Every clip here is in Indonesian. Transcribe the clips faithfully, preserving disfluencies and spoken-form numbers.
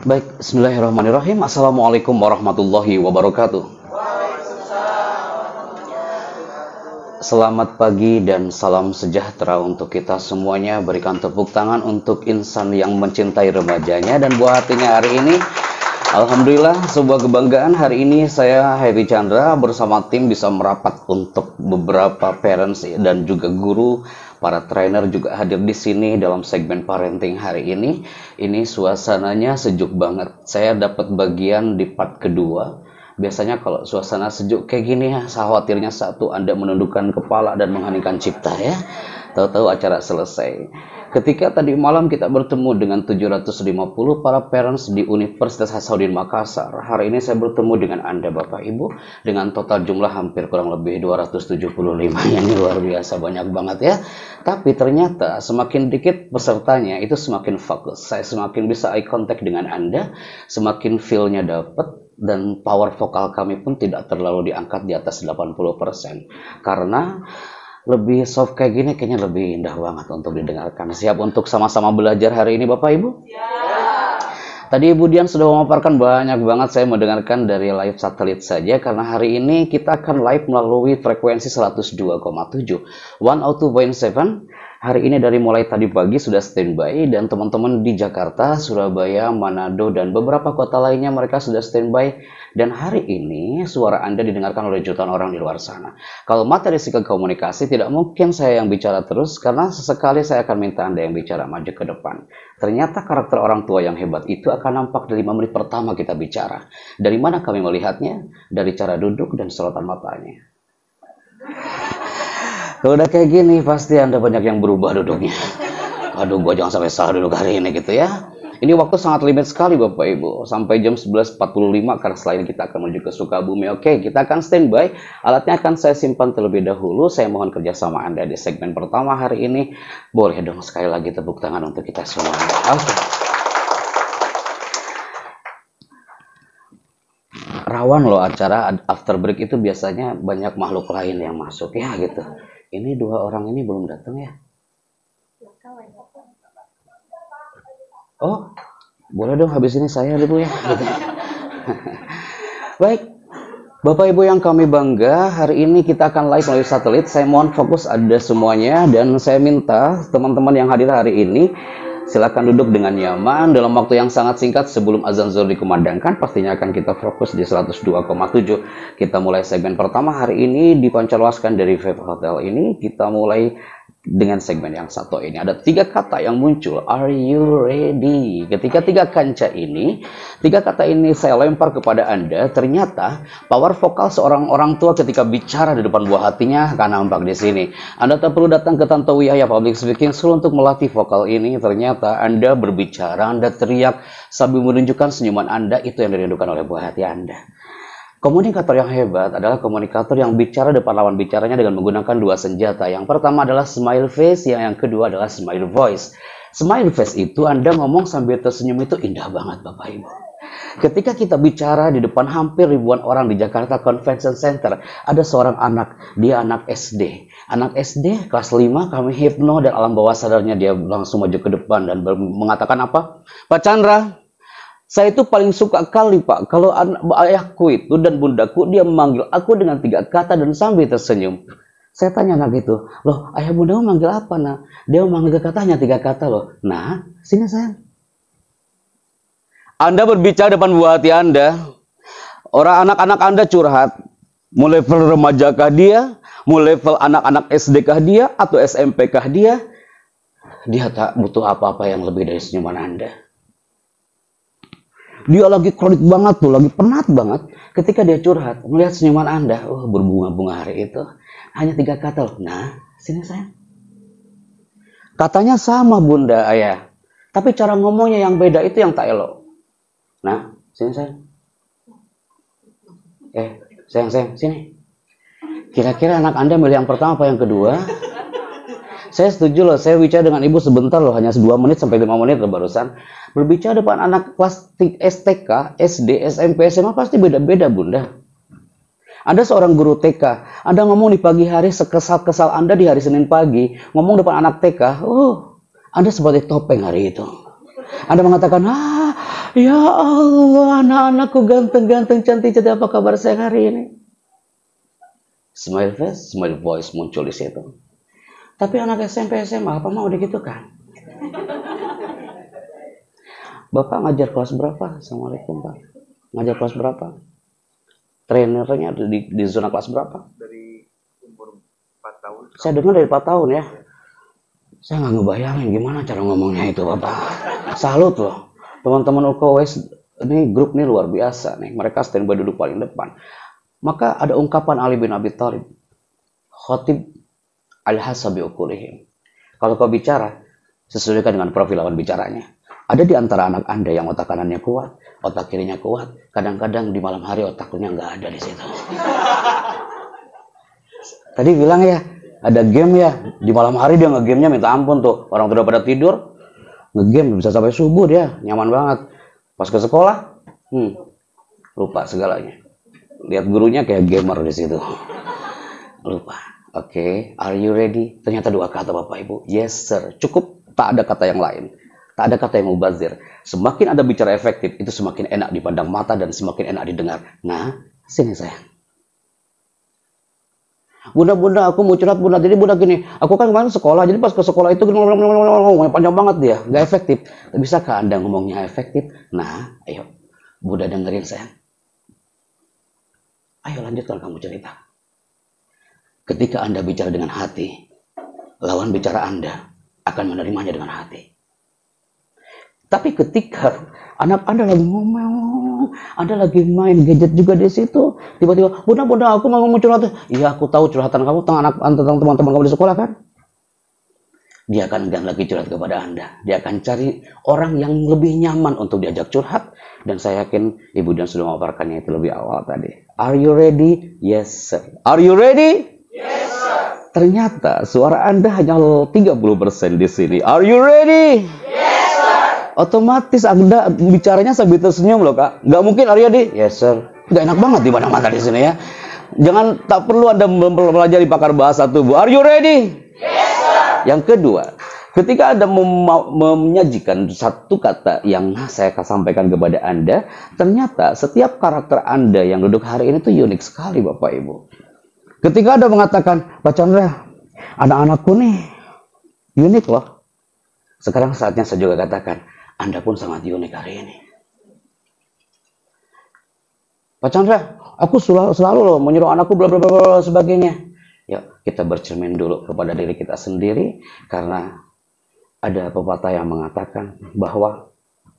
Baik, bismillahirrahmanirrahim. Assalamualaikum warahmatullahi wabarakatuh. Selamat pagi dan salam sejahtera untuk kita semuanya. Berikan tepuk tangan untuk insan yang mencintai remajanya dan buah hatinya hari ini. Alhamdulillah, sebuah kebanggaan hari ini saya Heri Chandra bersama tim bisa merapat untuk beberapa parents dan juga guru. Para trainer juga hadir di sini dalam segmen parenting hari ini. Ini suasananya sejuk banget. Saya dapat bagian di part kedua. Biasanya kalau suasana sejuk kayak gini ya, khawatirnya satu Anda menundukkan kepala dan mengheningkan cipta ya. Tahu-tahu acara selesai. Ketika tadi malam kita bertemu dengan tujuh ratus lima puluh para parents di Universitas Hasanuddin Makassar. Hari ini saya bertemu dengan Anda Bapak Ibu dengan total jumlah hampir kurang lebih dua ratus tujuh puluh lima. Ini luar biasa banyak banget ya. Tapi ternyata semakin dikit pesertanya itu semakin fokus. Saya semakin bisa eye contact dengan Anda, semakin feel-nya dapat. Dan power vokal kami pun tidak terlalu diangkat di atas delapan puluh persen. Karena lebih soft kayak gini kayaknya lebih indah banget untuk didengarkan. Siap untuk sama-sama belajar hari ini Bapak Ibu? Siap. Tadi Ibu Dian sudah memaparkan banyak banget, saya mendengarkan dari live satelit saja. Karena hari ini kita akan live melalui frekuensi seratus dua koma tujuh, seratus dua koma tujuh. Hari ini dari mulai tadi pagi sudah standby dan teman-teman di Jakarta, Surabaya, Manado, dan beberapa kota lainnya mereka sudah standby. Dan hari ini suara Anda didengarkan oleh jutaan orang di luar sana. Kalau materi psikologi komunikasi tidak mungkin saya yang bicara terus karena sesekali saya akan minta Anda yang bicara maju ke depan. Ternyata karakter orang tua yang hebat itu akan nampak dari lima menit pertama kita bicara. Dari mana kami melihatnya? Dari cara duduk dan sorotan matanya. Kalau udah kayak gini, pasti Anda banyak yang berubah duduknya. Aduh, gua jangan sampai salah duduk hari ini gitu ya. Ini waktu sangat limit sekali Bapak Ibu. Sampai jam sebelas empat puluh lima karena setelah ini kita akan menuju ke Sukabumi. Oke, kita akan standby. Alatnya akan saya simpan terlebih dahulu. Saya mohon kerjasama Anda di segmen pertama hari ini. Boleh dong sekali lagi tepuk tangan untuk kita semua. Oke. Rawan loh acara after break itu biasanya banyak makhluk lain yang masuk ya gitu. Ini dua orang ini belum datang ya? Oh, boleh dong habis ini saya dulu ya. Baik, Bapak Ibu yang kami bangga, hari ini kita akan live melalui satelit. Saya mohon fokus ada semuanya dan saya minta teman-teman yang hadir hari ini silakan duduk dengan nyaman dalam waktu yang sangat singkat sebelum azan zuhur dikumandangkan. Pastinya akan kita fokus di seratus dua koma tujuh. Kita mulai segmen pertama hari ini dipancarluaskan dari Vibe Hotel ini. Kita mulai dengan segmen yang satu ini. Ada tiga kata yang muncul. Are you ready? Ketika tiga kanca ini, tiga kata ini saya lempar kepada Anda. Ternyata power vokal seorang orang tua ketika bicara di depan buah hatinya akan nampak di sini. Anda tak perlu datang ke Tanto Wiyaya Public Speaking School untuk melatih vokal ini. Ternyata Anda berbicara, Anda teriak sambil menunjukkan senyuman Anda, itu yang dirindukan oleh buah hati Anda. Komunikator yang hebat adalah komunikator yang bicara depan lawan bicaranya dengan menggunakan dua senjata. Yang pertama adalah smile face, yang, yang kedua adalah smile voice. Smile face itu Anda ngomong sambil tersenyum itu indah banget Bapak Ibu. Ketika kita bicara di depan hampir ribuan orang di Jakarta Convention Center, ada seorang anak, dia anak S D. Anak S D kelas lima, kami hipno dan alam bawah sadarnya dia langsung maju ke depan dan mengatakan apa? Pak Chandra, saya itu paling suka kali Pak, kalau ayahku itu dan bundaku dia memanggil aku dengan tiga kata dan sambil tersenyum. Saya tanya anak itu, loh ayah bunda memanggil apa nak? Dia memanggil katanya tiga kata loh. Nah, sini sayang. Anda berbicara depan buah hati Anda. Orang anak-anak Anda curhat. Mau level remaja kah dia? Mau level anak-anak S D kah dia? Atau S M P kah dia? Dia tak butuh apa-apa yang lebih dari senyuman Anda. Dia lagi kronik banget tuh, lagi penat banget. Ketika dia curhat, melihat senyuman Anda, oh berbunga-bunga hari itu. Hanya tiga kata loh. Nah, sini sayang. Katanya sama bunda, ayah. Tapi cara ngomongnya yang beda itu yang tak elok. Nah, sini sayang. Eh, sayang, sayang, sini. Kira-kira anak Anda milih yang pertama apa yang kedua? Saya setuju loh, saya bicara dengan ibu sebentar loh, hanya dua menit sampai lima menit loh barusan. Berbicara depan anak kelas S T K, S D, S M P, S M A pasti beda-beda bunda. Anda seorang guru T K, Anda ngomong di pagi hari sekesal-kesal Anda di hari Senin pagi, ngomong depan anak T K, oh, Anda seperti topeng hari itu. Anda mengatakan, ah, Ya Allah, anak-anakku ganteng-ganteng, cantik-cantik, apa kabar saya hari ini? Smile face, smile voice muncul di situ. Tapi anak S M P S M A apa mau gitu kan? Bapak ngajar kelas berapa? Assalamualaikum Pak. Ngajar kelas berapa? Trainernya di, di zona kelas berapa? Dari umur empat tahun. Saya dengar dari empat tahun ya. Saya nggak ngebayangin gimana cara ngomongnya itu Bapak. Salut loh. Teman-teman U K W S ini grup ini luar biasa nih. Mereka standby duduk paling depan. Maka ada ungkapan Ali bin Abi Thalib. Khotib al-hasabi ukulihim. Kalau kau bicara, sesuaikan dengan profil lawan bicaranya. Ada di antara anak Anda yang otak kanannya kuat, otak kirinya kuat. Kadang-kadang di malam hari otaknya nggak ada di situ. Tadi bilang ya, ada game ya. Di malam hari dia nge-gamenya minta ampun tuh. Orang udah pada tidur, nge-game bisa sampai subuh dia. Nyaman banget. Pas ke sekolah, hmm, lupa segalanya. Lihat gurunya kayak gamer di situ. Lupa. Oke, okay. Are you ready? Ternyata dua kata Bapak Ibu. Yes sir. Cukup, tak ada kata yang lain. Tak ada kata yang mubazir. Semakin Anda bicara efektif, itu semakin enak dipandang mata dan semakin enak didengar. Nah, sini sayang. Bunda-bunda, aku mau curhat bunda. Jadi bunda gini, aku kan kemarin sekolah, jadi pas ke sekolah itu ngomong panjang banget dia, nggak efektif. Bisakah Anda ngomongnya efektif? Nah, ayo, bunda dengerin sayang. Ayo lanjutkan kamu cerita. Ketika Anda bicara dengan hati, lawan bicara Anda akan menerimanya dengan hati. Tapi ketika anak Anda lagi ngomong, Anda lagi main gadget juga di situ, tiba-tiba, bunda, bunda, aku mau ngomong curhat. Iya, aku tahu curhatan kamu tentang anak, tentang teman-teman kamu di sekolah kan? Dia akan enggan lagi curhat kepada Anda. Dia akan cari orang yang lebih nyaman untuk diajak curhat. Dan saya yakin Ibu Dan sudah memaparkannya itu lebih awal tadi. Are you ready? Yes, sir. Are you ready? Yes, sir. Ternyata suara Anda hanya tiga puluh persen di sini. Are you ready? Yes, sir. Otomatis Anda bicaranya sambil tersenyum loh Kak. Nggak mungkin are you ready? Yes, sir. Nggak enak banget di mana-mana di sini ya. Jangan, tak perlu Anda mempelajari pakar bahasa tubuh. Are you ready? Yes, sir. Yang kedua, ketika Anda mem menyajikan satu kata yang saya akan sampaikan kepada Anda, ternyata setiap karakter Anda yang duduk hari ini tuh unik sekali Bapak Ibu. Ketika Anda mengatakan, Pak Chandra, anak-anakku nih unik loh. Sekarang saatnya saya juga katakan, Anda pun sangat unik hari ini. Pak Chandra, aku selalu, selalu loh menyuruh anakku bla bla bla sebagainya. Yuk, kita bercermin dulu kepada diri kita sendiri, karena ada pepatah yang mengatakan bahwa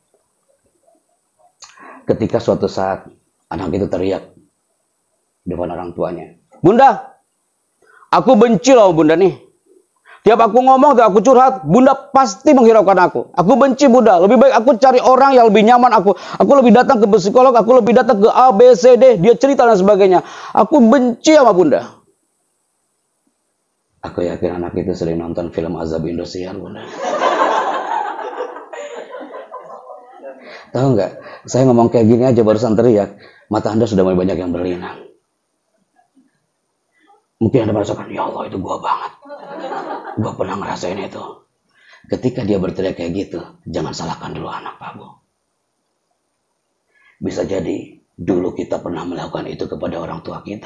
ketika suatu saat anak itu teriak di depan orang tuanya, Bunda, aku benci loh Bunda nih. Tiap aku ngomong, tiap aku curhat, Bunda pasti menghiraukan aku. Aku benci Bunda. Lebih baik aku cari orang yang lebih nyaman aku. Aku lebih datang ke psikolog, aku lebih datang ke A, B, C, D. Dia cerita dan sebagainya. Aku benci sama Bunda. Aku yakin anak itu sering nonton film Azab Indosiar Bunda. Tahu nggak? Saya ngomong kayak gini aja barusan teriak. Mata Anda sudah mulai banyak yang berlinang. Mungkin Anda merasakan, ya Allah itu gua banget. Gua pernah ngerasain itu. Ketika dia berteriak kayak gitu, jangan salahkan dulu anak Pak Bu. Bisa jadi dulu kita pernah melakukan itu kepada orang tua kita.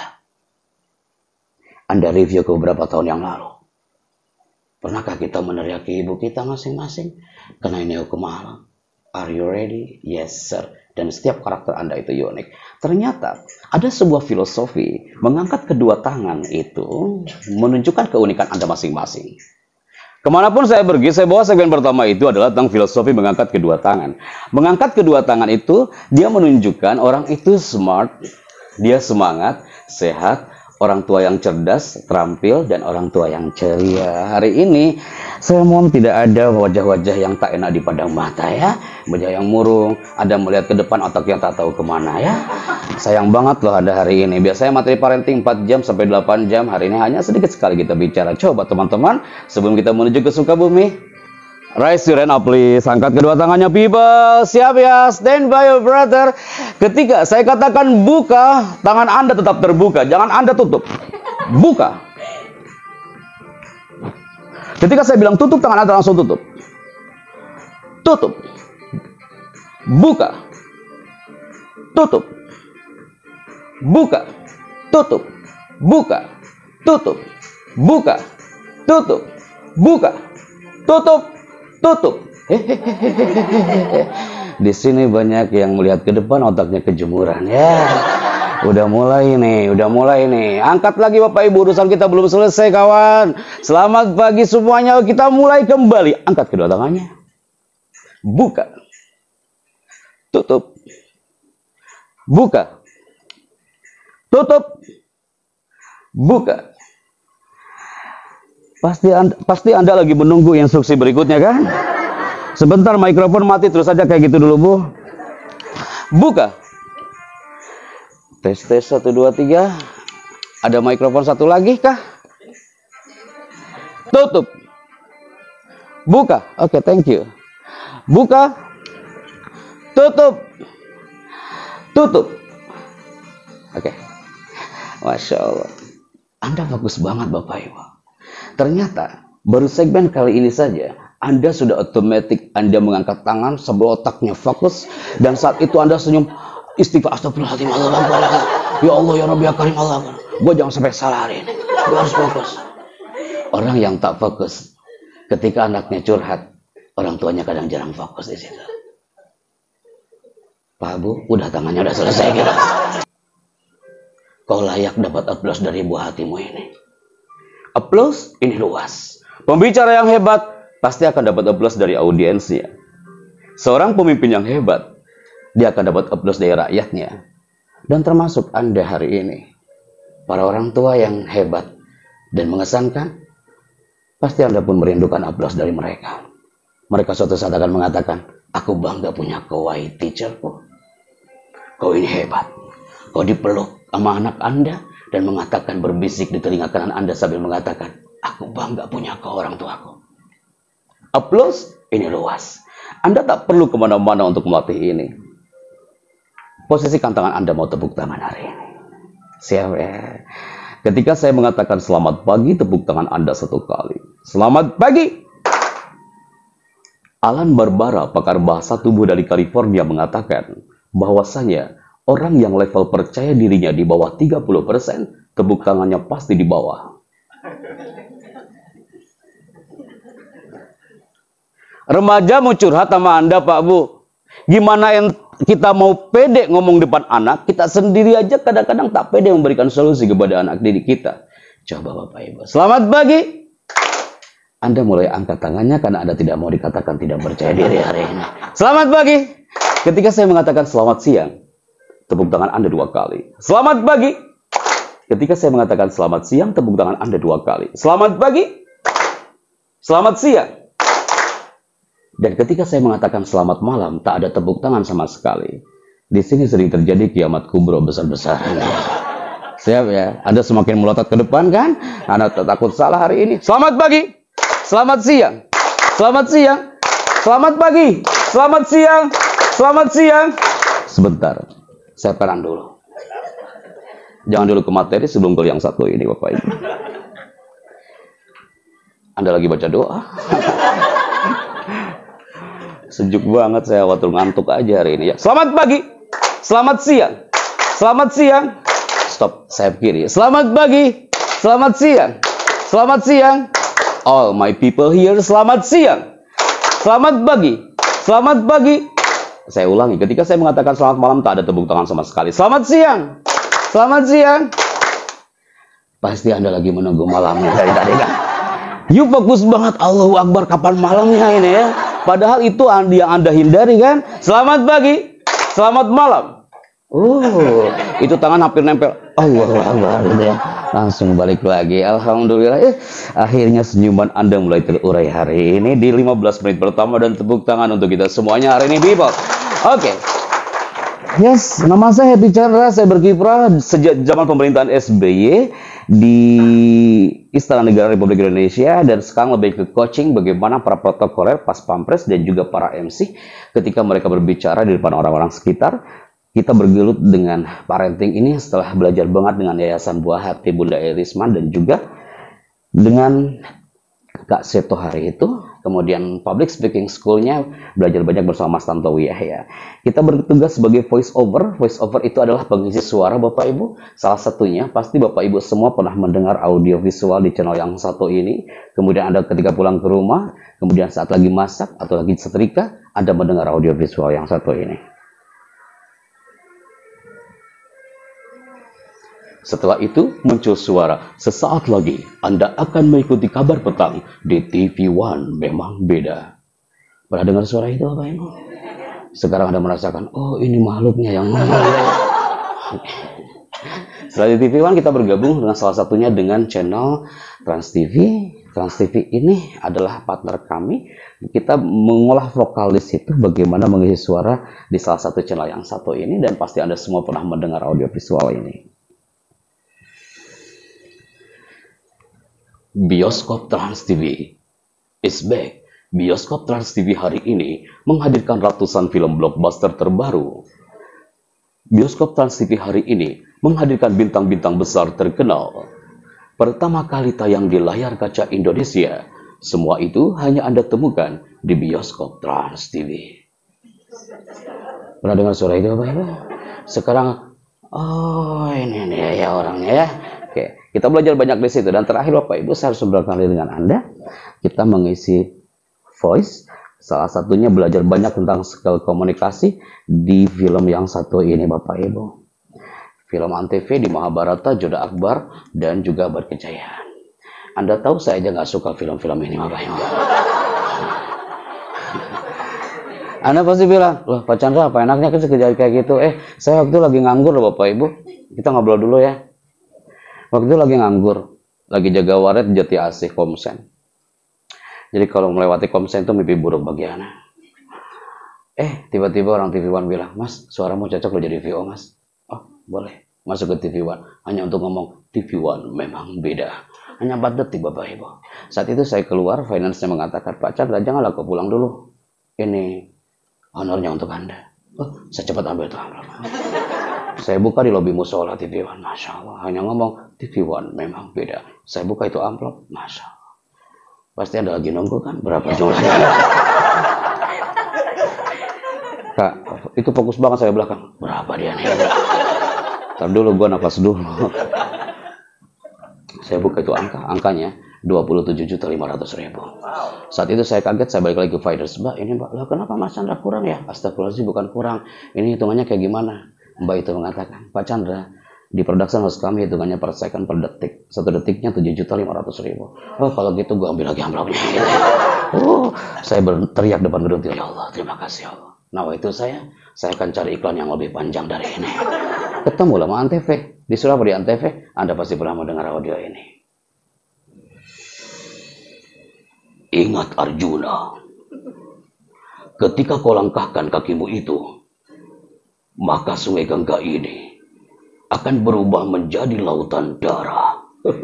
Anda review ke beberapa tahun yang lalu. Pernahkah kita meneriaki ibu kita masing-masing? Karena ini hukum Allah. Are you ready? Yes, sir. Dan setiap karakter Anda itu unik. Ternyata ada sebuah filosofi mengangkat kedua tangan itu menunjukkan keunikan Anda masing-masing. Kemanapun saya pergi, saya bawa segmen pertama itu adalah tentang filosofi mengangkat kedua tangan. Mengangkat kedua tangan itu, dia menunjukkan orang itu smart, dia semangat, sehat, orang tua yang cerdas, terampil, dan orang tua yang ceria. Hari ini, saya mohon tidak ada wajah-wajah yang tak enak dipandang mata ya. Wajah yang murung, Anda melihat ke depan otak yang tak tahu kemana ya. Sayang banget loh Anda hari ini. Biasanya materi parenting empat jam sampai delapan jam. Hari ini hanya sedikit sekali kita bicara. Coba teman-teman, sebelum kita menuju ke Sukabumi, raise your hand up please. Angkat kedua tangannya people. Siap ya? Stand by your brother. Ketika saya katakan buka, tangan Anda tetap terbuka. Jangan Anda tutup. Buka. Ketika saya bilang tutup, tangan Anda langsung tutup. Tutup. buka, tutup, buka, tutup, buka, tutup, buka, tutup, buka, tutup, tutup. Hehehe. Di sini banyak yang melihat ke depan otaknya kejemuran ya. Udah mulai nih, udah mulai nih. Angkat lagi Bapak Ibu, urusan kita belum selesai kawan. Selamat pagi semuanya, kita mulai kembali. Angkat kedua tangannya. Buka. Tutup. Buka. Tutup. Buka. Pasti anda, pasti anda lagi menunggu instruksi berikutnya kan? Sebentar mikrofon mati terus aja kayak gitu dulu Bu. Buka. Tes tes satu dua tiga. Ada mikrofon satu lagi kah? Tutup. Buka. Oke, okay, thank you. Buka. Tutup. Tutup. Oke. Okay. Masya Allah. Anda bagus banget Bapak Ibu. Ternyata baru segmen kali ini saja Anda sudah otomatis Anda mengangkat tangan sebelum otaknya fokus, dan saat itu Anda senyum. Istighfar, astagfirullahaladzim, Allah Akbar. Ya Allah, ya Rabbi, ya Karim, Allah Akbar. Gue jangan sampai salah hari ini. Gue harus fokus. Orang yang tak fokus, ketika anaknya curhat, orang tuanya kadang jarang fokus di situ. Pak Bu, udah tangannya udah selesai gitu. Kau layak dapat aplaus dari buah hatimu ini. Aplaus ini luas. Pembicara yang hebat pasti akan dapat aplaus dari audiensnya. Seorang pemimpin yang hebat, dia akan dapat aplaus dari rakyatnya. Dan termasuk Anda hari ini. Para orang tua yang hebat dan mengesankan, pasti Anda pun merindukan aplaus dari mereka. Mereka suatu saat akan mengatakan, aku bangga punya kau, wahai teacherku. Kau ini hebat. Kau dipeluk sama anak Anda dan mengatakan, berbisik di telinga kanan Anda sambil mengatakan, aku bangga punya kau, orang tuaku. Aplaus ini luas. Anda tak perlu kemana-mana untuk melatih ini. Posisikan tangan Anda, mau tepuk tangan hari ini. Siap ya. Ketika saya mengatakan selamat pagi, tepuk tangan Anda satu kali. Selamat pagi. Alan Barbara, pakar bahasa tubuh dari California, mengatakan bahwasanya orang yang level percaya dirinya di bawah tiga puluh persen, tepuk tangannya pasti di bawah. Remaja mau curhat sama Anda Pak Bu. Gimana yang kita mau pede ngomong depan anak, kita sendiri aja kadang-kadang tak pede memberikan solusi kepada anak didik kita. Coba Bapak Ibu. Selamat pagi. Anda mulai angkat tangannya karena Anda tidak mau dikatakan tidak percaya diri hari ini. Selamat pagi. Ketika saya mengatakan selamat siang, tepuk tangan Anda dua kali. Selamat pagi. Ketika saya mengatakan selamat siang, tepuk tangan Anda dua kali. Selamat pagi. Selamat siang. Dan ketika saya mengatakan selamat malam, tak ada tepuk tangan sama sekali. Di sini sering terjadi kiamat kubro besar-besaran. Siap ya? Anda semakin melotot ke depan kan? Anda takut salah hari ini. Selamat pagi. Selamat siang. Selamat siang. Selamat pagi. Selamat siang. Selamat siang. Sebentar. Saya peran dulu. Jangan dulu ke materi sebelum ke yang satu ini Bapak Ibu. Anda lagi baca doa. Sejuk banget, saya waktu ngantuk aja hari ini ya. Selamat pagi. Selamat siang. Selamat siang. Stop, saya kiri. Selamat pagi. Selamat siang. Selamat siang. All my people here, selamat siang. Selamat pagi. Selamat pagi. Saya ulangi, ketika saya mengatakan selamat malam tak ada tepuk tangan sama sekali. Selamat siang. Selamat siang. Pasti Anda lagi menunggu malamnya dari tadi kan? You fokus banget, Allahu Akbar, kapan malamnya ini ya? Padahal itu yang Anda hindari kan? Selamat pagi. Selamat malam. Oh, itu tangan hampir nempel. Allahu Akbar gitu ya. Langsung balik lagi. Alhamdulillah. Eh, akhirnya senyuman Anda mulai terurai hari ini di lima belas menit pertama, dan tepuk tangan untuk kita semuanya hari ini, people. Oke. Okay. Yes, nama saya Happy Chandra. Saya berkiprah sejak zaman pemerintahan S B Y di Istana Negara Republik Indonesia, dan sekarang lebih ke coaching bagaimana para protokoler, pas pampres, dan juga para M C ketika mereka berbicara di depan orang-orang sekitar. Kita bergelut dengan parenting ini setelah belajar banget dengan Yayasan Buah Hati Bunda Erisman, dan juga dengan Kak Seto hari itu, kemudian public speaking school-nya belajar banyak bersama Mas Tantowi ya. Kita bertugas sebagai voice over. Voice over itu adalah pengisi suara Bapak Ibu. Salah satunya pasti Bapak Ibu semua pernah mendengar audio visual di channel yang satu ini. Kemudian Anda ketika pulang ke rumah, kemudian saat lagi masak atau lagi setrika, Anda mendengar audio visual yang satu ini. Setelah itu muncul suara, sesaat lagi Anda akan mengikuti kabar petang di T V One memang beda. Pernah dengar suara itu Bapak Ibu? Sekarang Anda merasakan, oh ini makhluknya yang ngomong. Setelah di T V One kita bergabung dengan salah satunya dengan channel Trans T V. Trans T V ini adalah partner kami. Kita mengolah vokal di situ, bagaimana mengisi suara di salah satu channel yang satu ini, dan pasti Anda semua pernah mendengar audio visual ini. Bioskop Trans T V is back. Bioskop Trans T V hari ini menghadirkan ratusan film blockbuster terbaru. Bioskop Trans T V hari ini menghadirkan bintang-bintang besar terkenal. Pertama kali tayang di layar kaca Indonesia. Semua itu hanya Anda temukan di Bioskop Trans T V. Pernah dengar suara itu Bapak Ibu? Sekarang, oh ini nih ya orangnya ya. Oke, kita belajar banyak di situ. Dan terakhir Bapak Ibu, saya harus berkali dengan Anda. Kita mengisi voice. Salah satunya belajar banyak tentang skill komunikasi di film yang satu ini Bapak Ibu. Film Antv di Mahabharata, Joda Akbar, dan juga Berkejayaan. Anda tahu saya aja nggak suka film-film ini Bapak Ibu. Anda pasti bilang, loh Pak Chandra apa enaknya kan sekejap kayak gitu. Eh, saya waktu lagi nganggur loh Bapak Ibu. Kita ngobrol dulu ya. Waktu itu lagi nganggur, lagi jaga waret di Jati Asih Komsen. Jadi kalau melewati Komsen itu mimpi buruk bagi Ana. Eh, tiba-tiba orang T V One bilang, Mas, suaramu cocok lo jadi V O Mas. Oh, boleh. Masuk ke T V One, hanya untuk ngomong T V One memang beda. Hanya empat detik Bapak Ibu. Saat itu saya keluar, finance-nya mengatakan, Pak Chandra, janganlah kau pulang dulu. Ini honornya untuk Anda. Oh, saya cepat ambil itu amplop. Saya buka di lobi musola T V One, Masya Allah. Hanya ngomong, T V One memang beda. Saya buka itu amplop, Masya Allah. Pasti ada lagi nunggu kan, berapa jumlahnya? Kak, itu fokus banget saya belakang. Berapa dia nih? Ntar dulu, gue nafas dulu. Saya buka itu angka, angkanya dua puluh tujuh juta lima ratus ribu. Saat itu saya kaget, saya balik lagi ke Fighters. Mbak, ini Mbak, lah kenapa Mas Chandra kurang ya? Astagfirullahaladzim, bukan kurang. Ini hitungannya kayak gimana? Mbak itu mengatakan, Pak Chandra, di production house kami hitungannya per second per detik. Satu detiknya tujuh juta lima ratus ribu. Oh, kalau gitu gue ambil lagi amplopnya. Oh, saya berteriak depan gedung, ya Allah, terima kasih Allah. Nah, itu saya, saya akan cari iklan yang lebih panjang dari ini. Ketemu lah sama Antv. Di Surabaya di Antv, Anda pasti pernah mendengar audio ini. Ingat Arjuna, ketika kau langkahkan kakimu itu, maka sungai Gangga ini akan berubah menjadi lautan darah.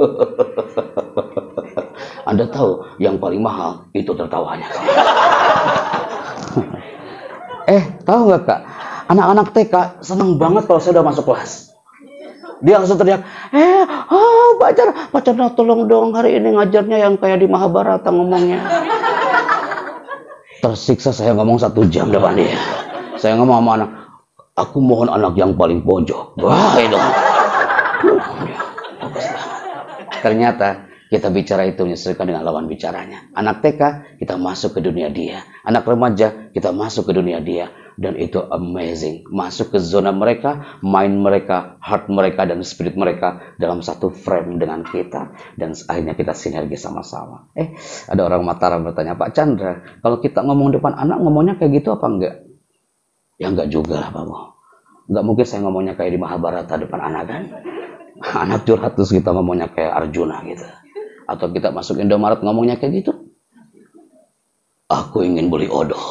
Anda tahu yang paling mahal itu tertawanya. Eh, tahu nggak Kak? Anak-anak T K senang banget kalau saya udah masuk kelas. Dia langsung teriak, eh, oh, Pak Chandra, Pak Chandra tolong dong hari ini ngajarnya yang kayak di Mahabharata ngomongnya. Tersiksa saya ngomong satu jam depan dia. Saya ngomong sama anak, aku mohon anak yang paling pojok. Wah, itu. Ternyata kita bicara itu menyesuaikan dengan lawan bicaranya. Anak T K, kita masuk ke dunia dia. Anak remaja, kita masuk ke dunia dia. Dan itu amazing. Masuk ke zona mereka, mind mereka, heart mereka, dan spirit mereka dalam satu frame dengan kita. Dan akhirnya kita sinergi sama-sama. Eh, ada orang Mataram bertanya, Pak Chandra, kalau kita ngomong depan anak, ngomongnya kayak gitu apa enggak? Ya enggak juga lah, Pak Mo. Enggak mungkin saya ngomongnya kayak di Mahabharata depan anak kan? Anak curhat terus kita ngomongnya kayak Arjuna gitu. Atau kita masuk Indomaret ngomongnya kayak gitu. Aku ingin beli odoh.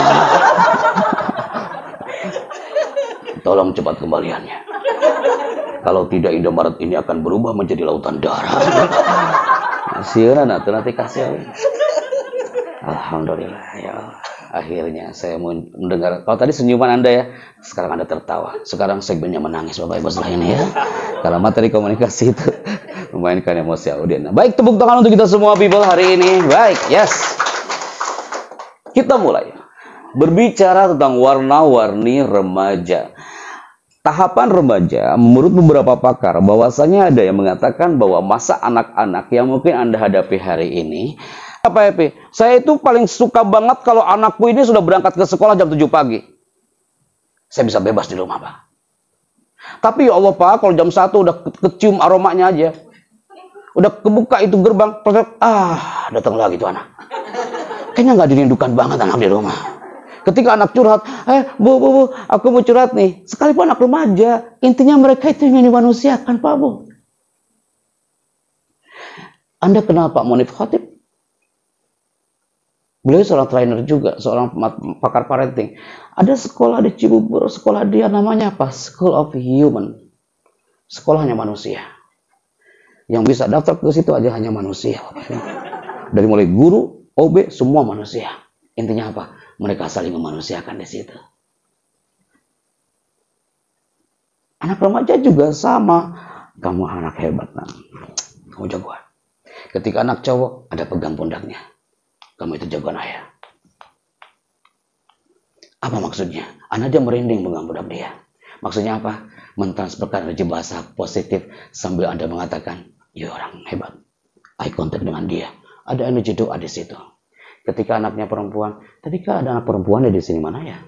Tolong cepat kembaliannya. Kalau tidak Indomaret ini akan berubah menjadi lautan darah. Siaran atau nanti kasih. Alhamdulillah ya Allah. Akhirnya saya mau mendengar. Kalau tadi senyuman Anda ya, sekarang Anda tertawa. Sekarang segmennya menangis Bapak Ibu setelah ini ya. Kalau materi komunikasi itu memainkan emosi audiens. Baik, tepuk tangan untuk kita semua people hari ini. Baik, yes. Kita mulai berbicara tentang warna-warni remaja. Tahapan remaja, menurut beberapa pakar, bahwasanya ada yang mengatakan bahwa masa anak-anak yang mungkin Anda hadapi hari ini, apa ya, Pi? Saya itu paling suka banget kalau anakku ini sudah berangkat ke sekolah jam tujuh pagi. Saya bisa bebas di rumah, Pak. Tapi ya Allah, Pak, kalau jam satu udah ke kecium aromanya aja. Udah kebuka itu gerbang, ah, datang lagi tuh anak. Kayaknya nggak dirindukan banget anak di rumah. Ketika anak curhat, eh bu, bu, bu, aku mau curhat nih. Sekalipun anak remaja, intinya mereka itu ingin dimanusiakan, Pak Bu. Anda kenal Pak Monif Khatib? Beliau seorang trainer juga, seorang pakar parenting. Ada sekolah di Cibubur, sekolah dia namanya apa? School of Human. Sekolahnya manusia. Yang bisa daftar ke situ aja hanya manusia. Dari mulai guru, O B, semua manusia. Intinya apa? Mereka saling memanusiakan di situ. Anak remaja juga sama. Kamu anak hebat, nah. Kamu jagoan. Ketika anak cowok, ada pegang pundaknya. Kamu itu jagoan ayah. Apa maksudnya? Anak aja merinding pegang pundak dia. Maksudnya apa? Mentransferkan energi bahasa positif sambil Anda mengatakan, ya orang hebat. Eye contact dengan dia. Ada energi doa di situ. Ketika anaknya perempuan, tadi kan ada anak perempuan di sini mana ya?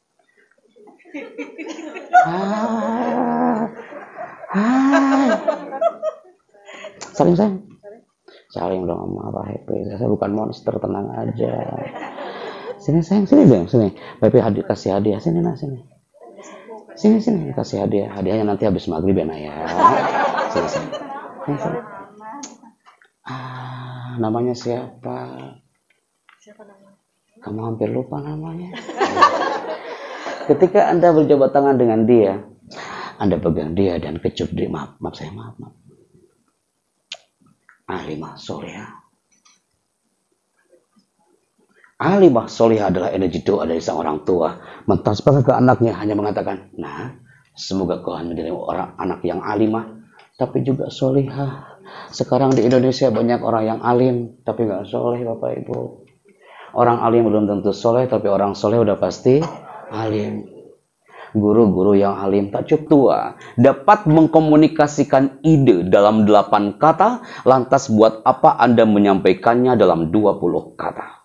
Ah, ah. Saling sayang, saling dong apa happy. Saya bukan monster, tenang aja. Sini sayang, sini dong, sini. Pepe hadir kasih hadiah, sini nah sini. Sini sini kasih hadiah. Hadiahnya nanti habis maghrib ya, ya. Sini sini. Sini, sini. Ah, namanya siapa? Kamu hampir lupa namanya. Ketika Anda berjabat tangan dengan dia, Anda pegang dia dan kecup dia. Maaf, maaf saya, maaf, maaf. Alimah Solihah. Alimah Solihah adalah energi doa dari sang orang tua. Mentransfer ke anaknya hanya mengatakan, nah, semoga kau menjadi orang anak yang alimah, tapi juga solihah. Sekarang di Indonesia banyak orang yang alim, tapi nggak soleh, Bapak Ibu. Orang alim belum tentu soleh, tapi orang soleh udah pasti alim. Guru-guru yang alim tak cukup tua dapat mengkomunikasikan ide dalam delapan kata, lantas buat apa Anda menyampaikannya dalam dua puluh kata?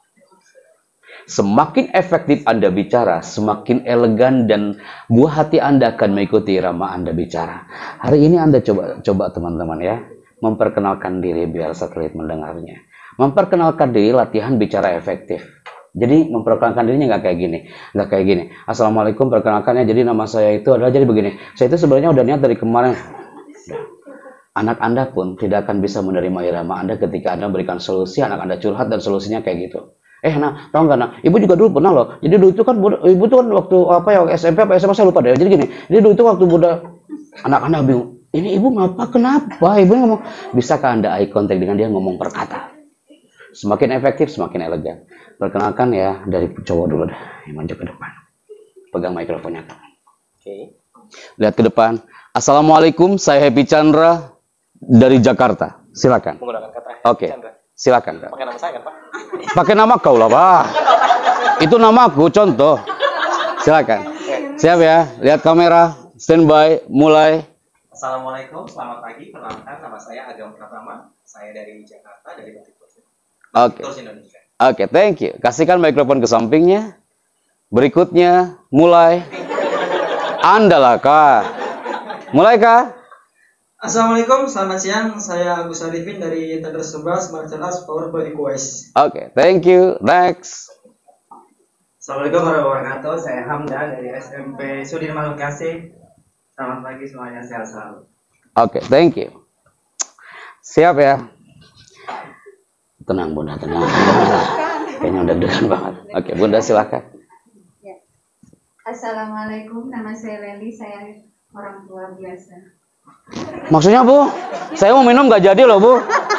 Semakin efektif Anda bicara, semakin elegan dan buah hati Anda akan mengikuti irama Anda bicara. Hari ini Anda coba coba teman-teman ya, memperkenalkan diri biar satelit mendengarnya. Memperkenalkan diri, latihan bicara efektif. Jadi memperkenalkan dirinya nggak kayak gini, nggak kayak gini. Assalamualaikum, perkenalkannya. Jadi nama saya itu adalah jadi begini. Saya itu sebenarnya udah niat dari kemarin. Anak Anda pun tidak akan bisa menerima irama Anda ketika Anda berikan solusi. Anak Anda curhat dan solusinya kayak gitu. Eh, nah, tahu nggak, nah, ibu juga dulu pernah loh. Jadi dulu itu kan, ibu tuh kan waktu apa ya, S M P apa S M A saya lupa deh. Jadi gini, jadi dulu itu waktu muda, anak Anda bingung. Ini ibu ngapa, kenapa? Ibu ngomong, bisakah Anda eye contact dengan dia ngomong per kata? Semakin efektif, semakin elegan. Perkenalkan ya, dari cowok dulu dah. Yang maju ke depan. Pegang mikrofonnya. Oke. Okay. Lihat ke depan. Assalamualaikum, saya Happy Chandra dari Jakarta. Silakan. Menggunakan kata Happy Oke. Chandra. Silakan. Kak. Pakai nama saya kan, Pak? Pakai nama kau lah, Pak. Itu namaku, contoh. Silakan. Siap ya. Lihat kamera. Standby. Mulai. Assalamualaikum, selamat pagi. Perkenalkan, nama saya Agam Pratama. Saya dari Jakarta, dari Batik Kursi. Oke. Kursi Indonesia. Oke, thank you. Kasihkan mikrofon ke sampingnya. Berikutnya, mulai. Anda lah, Kak. Mulai, Kak. Assalamualaikum, selamat siang. Saya Agus Arifin dari Tadar sebelas, Marcelas, Power Body Quest. Oke, thank you. Next. Assalamualaikum warahmatullahi wabarakatuh. Saya Hamdan dari S M P Sudirman Bekasi. Selamat pagi semuanya, sehat selalu. Oke, thank you. Siap ya. Tenang Bunda, tenang. Kayaknya udah deg-degan banget. Oke, Bunda silakan. Ya. Assalamualaikum, nama saya Leli, saya orang tua biasa. Maksudnya Bu, saya mau minum nggak jadi loh Bu.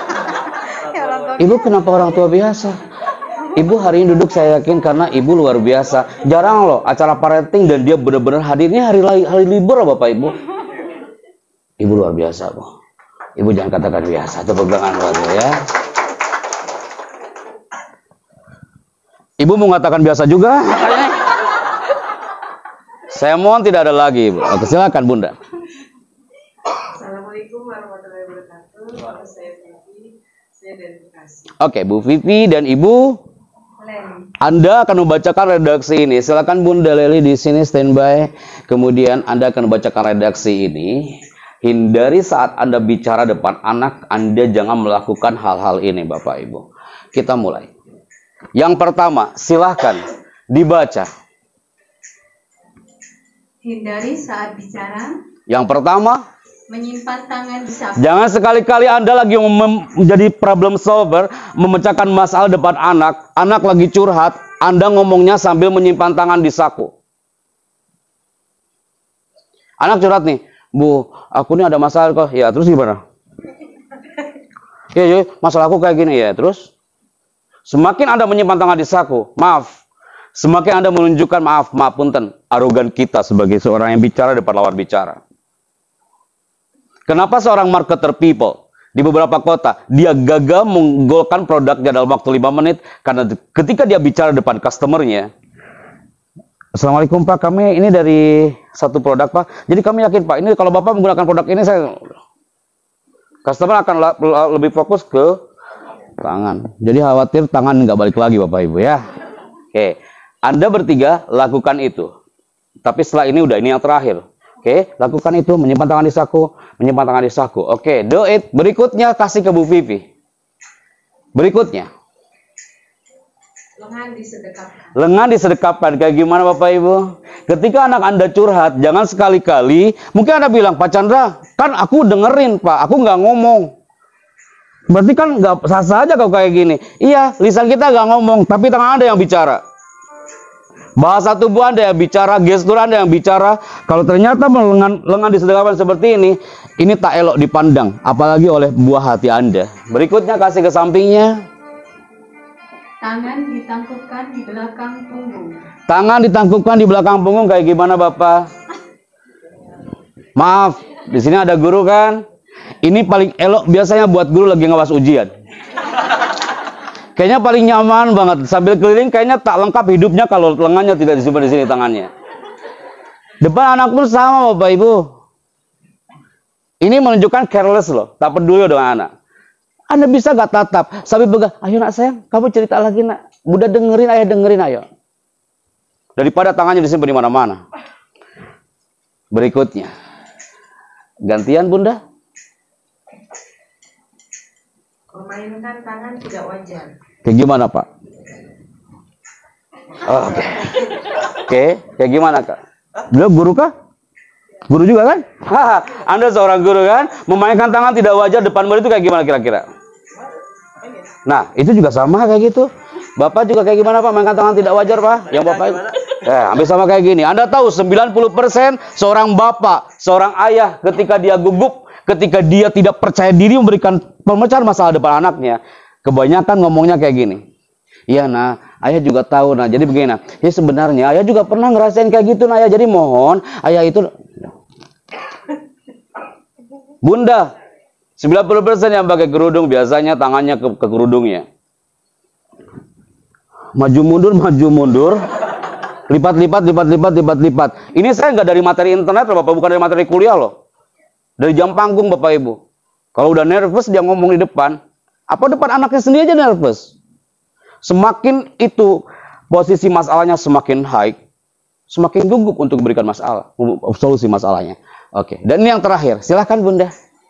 Ibu kenapa orang tua biasa? Ibu hari ini duduk saya yakin karena ibu luar biasa. Jarang loh acara parenting dan dia benar-benar hadirnya hari hari libur loh Bapak Ibu. Ibu luar biasa Bu. Ibu jangan katakan biasa, tepuk tangan buat saya ya. Ibu mau mengatakan biasa juga? Saya mohon tidak ada lagi, Ibu. Oke, silakan Bunda. Assalamualaikum warahmatullahi wabarakatuh. Nama saya Vivi, saya dari Bekasi. Oke, Bu Vivi dan Ibu, Leli. Anda akan membacakan redaksi ini. Silakan Bunda Leli di sini standby. Kemudian Anda akan membacakan redaksi ini. Hindari saat Anda bicara depan anak, Anda jangan melakukan hal-hal ini, Bapak Ibu. Kita mulai. Yang pertama, silahkan dibaca. Hindari saat bicara, Yang pertama, menyimpan tangan di saku. jangan sekali-kali Anda lagi mem- menjadi problem solver, memecahkan masalah depan anak, anak lagi curhat, Anda ngomongnya sambil menyimpan tangan di saku. Anak curhat nih, Bu, aku ini ada masalah kok. Ya, terus gimana? Ya, ya, masalah aku kayak gini ya, terus? Semakin Anda menyimpan tangan di saku, maaf, semakin Anda menunjukkan maaf, maaf punten, arogan kita sebagai seorang yang bicara depan lawan bicara. Kenapa seorang marketer people di beberapa kota, dia gagal menggolkan produknya dalam waktu lima menit, karena ketika dia bicara depan customernya, Assalamualaikum Pak, kami ini dari satu produk Pak, jadi kami yakin Pak, ini kalau Bapak menggunakan produk ini, saya customer akan lebih fokus ke tangan. Jadi khawatir tangan nggak balik lagi Bapak Ibu ya. Oke, Anda bertiga lakukan itu. Tapi setelah ini udah ini yang terakhir. Oke, lakukan itu, menyimpan tangan di saku, menyimpan tangan di saku. Oke, do it. Berikutnya kasih ke Bu Vivi. Berikutnya. Lengan disedekapkan. Lengan disedekapkan. Kayak gimana Bapak Ibu? Ketika anak Anda curhat, jangan sekali-kali, mungkin Anda bilang, Pak Chandra, kan aku dengerin Pak, aku nggak ngomong. Berarti kan nggak sah-sah aja kau kayak gini. Iya, lisan kita nggak ngomong, tapi tangan Anda yang bicara. Bahasa tubuh Anda yang bicara, gestur Anda yang bicara. Kalau ternyata lengan, lengan disedekapkan seperti ini, ini tak elok dipandang, apalagi oleh buah hati Anda. Berikutnya kasih ke sampingnya. Tangan ditangkupkan di belakang punggung. Tangan ditangkupkan di belakang punggung kayak gimana Bapak? Maaf, di sini ada guru kan? Ini paling elok biasanya buat guru lagi ngawas ujian. Kayaknya paling nyaman banget. Sambil keliling kayaknya tak lengkap hidupnya kalau lengannya tidak disimpan di sini tangannya. Depan anak pun sama Bapak Ibu. Ini menunjukkan careless loh. Tak peduli dengan anak. Anda bisa gak tatap? Sambil pegang, ayo nak sayang, kamu cerita lagi nak. Bunda dengerin, ayah dengerin, ayo. Daripada tangannya disimpan di mana-mana. Berikutnya. Gantian Bunda. Memainkan tangan tidak wajar. Kayak gimana Pak? Oh, Oke, okay. okay. Kayak gimana Kak? Beliau guru kah? Guru juga kan? Haha, Anda seorang guru kan? Memainkan tangan tidak wajar depan murid itu kayak gimana kira-kira? Nah, itu juga sama kayak gitu. Bapak juga kayak gimana Pak? Memainkan tangan tidak wajar Pak? Yang Bapak ya, hampir sama kayak gini. Anda tahu sembilan puluh persen seorang bapak, seorang ayah ketika dia gugup, ketika dia tidak percaya diri memberikan pemecahan masalah depan anaknya, kebanyakan ngomongnya kayak gini. Iya nah, ayah juga tahu nah. Jadi begini nah. Ya sebenarnya ayah juga pernah ngerasain kayak gitu nah. Ya jadi mohon ayah itu Bunda, sembilan puluh persen yang pakai kerudung biasanya tangannya ke, ke kerudungnya. Maju mundur, maju mundur. Lipat-lipat, lipat-lipat, lipat-lipat. Ini saya nggak dari materi internet loh Bapak, bukan dari materi kuliah loh. Dari jam panggung Bapak Ibu. Kalau udah nervous dia ngomong di depan. Apa depan anaknya sendiri aja nervous. Semakin itu posisi masalahnya semakin high, semakin gugup untuk memberikan masalah, solusi masalahnya. Oke, dan ini yang terakhir. Silahkan Bunda.